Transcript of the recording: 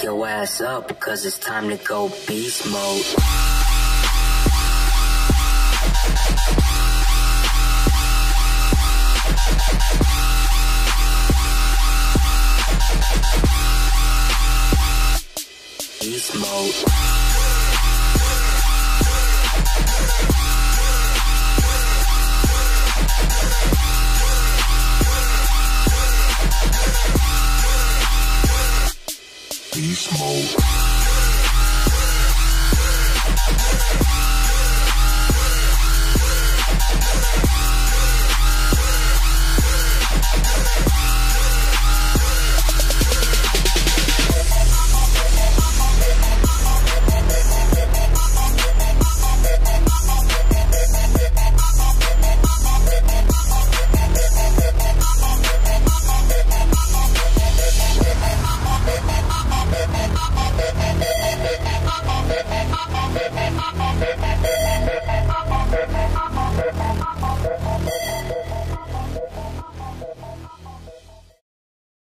your ass up, because it's time to go beast mode. Beast mode. Beast mode. Beast mode.